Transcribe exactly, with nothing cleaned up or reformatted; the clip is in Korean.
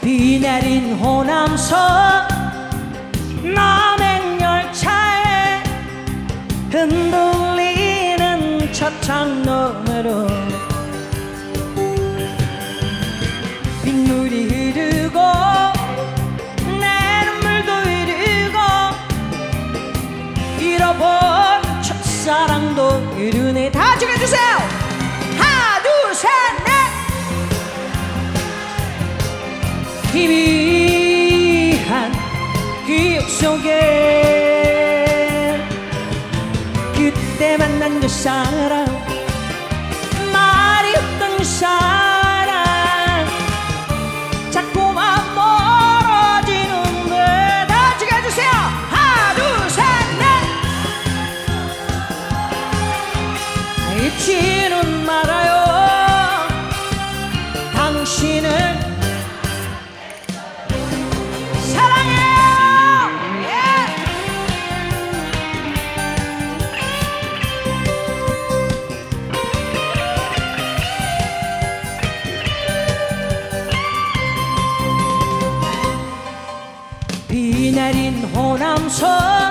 비 내린 호남선 남행열차에 흔들리는 차창 너머로 빗물이 흐르고 내 눈물도 흐르고 잃어버린 첫사랑도 흐르네. 다 죽여주세요. 하나 둘 셋 넷. 희미한 기억 속에 그때 만난 그 사람, 말이 없던 그 사람 자꾸만 멀어지는데. 다 죽여주세요. 하나 둘 셋 넷. 잊지는 말아요. 당신을 비 내린 호남선